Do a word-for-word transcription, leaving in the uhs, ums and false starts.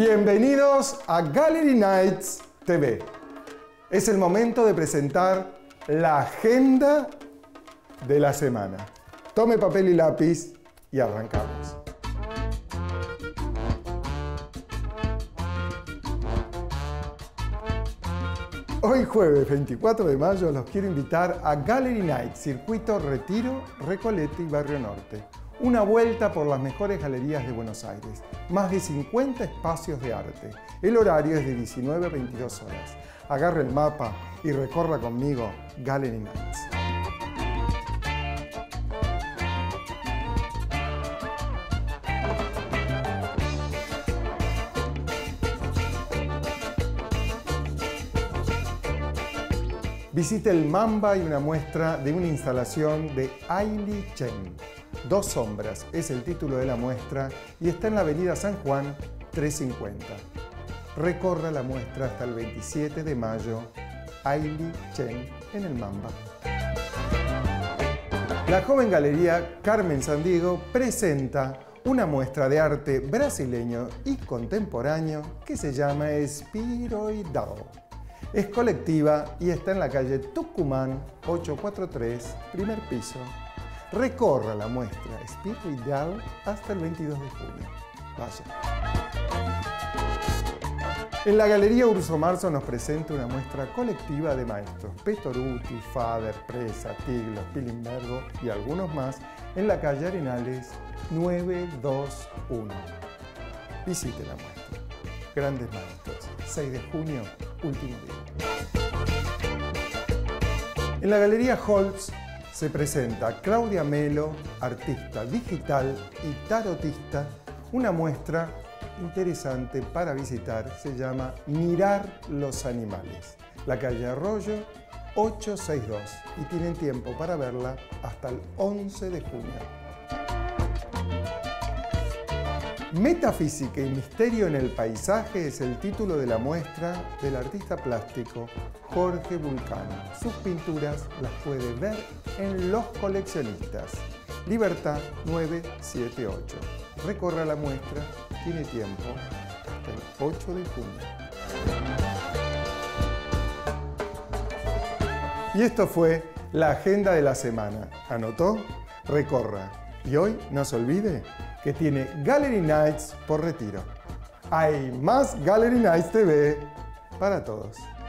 Bienvenidos a Gallery Nights T V. Es el momento de presentar la agenda de la semana. Tome papel y lápiz y arrancamos. Hoy jueves veinticuatro de mayo los quiero invitar a Gallery Nights, Circuito Retiro, Recoleta y Barrio Norte. Una vuelta por las mejores galerías de Buenos Aires. Más de cincuenta espacios de arte. El horario es de diecinueve a veintidós horas. Agarre el mapa y recorra conmigo Gallery Nights. Visite el Mamba y una muestra de una instalación de Aili Chen. Dos sombras es el título de la muestra y está en la avenida San Juan trescientos cincuenta. Recorra la muestra hasta el veintisiete de mayo. Aili Chen en el Mamba. La joven galería Carmen Sandiego presenta una muestra de arte brasileño y contemporáneo que se llama Espiroidal. Es colectiva y está en la calle Tucumán ochocientos cuarenta y tres, primer piso. Recorra la muestra Espiroidal hasta el veintidós de junio. Vaya. En la Galería Urso Marzo nos presenta una muestra colectiva de maestros Petoruti, Fader, Presa, Tiglos, Pilimbergo y algunos más en la calle Arenales novecientos veintiuno. Visite la muestra. Grandes maestros. seis de junio, último día. En la Galería Holtz se presenta Claudia Melo, artista digital y tarotista, una muestra interesante para visitar, se llama Mirar los animales. La calle Arroyo ochocientos sesenta y dos y tienen tiempo para verla hasta el once de junio. Metafísica y misterio en el paisaje es el título de la muestra del artista plástico Jorge Vulcano. Sus pinturas las puede ver en Los Coleccionistas. Libertad novecientos setenta y ocho. Recorra la muestra, tiene tiempo hasta el ocho de junio. Y esto fue la agenda de la semana. ¿Anotó? Recorra. Y hoy no se olvide que tiene Gallery Nights por Retiro. Hay más Gallery Nights T V para todos.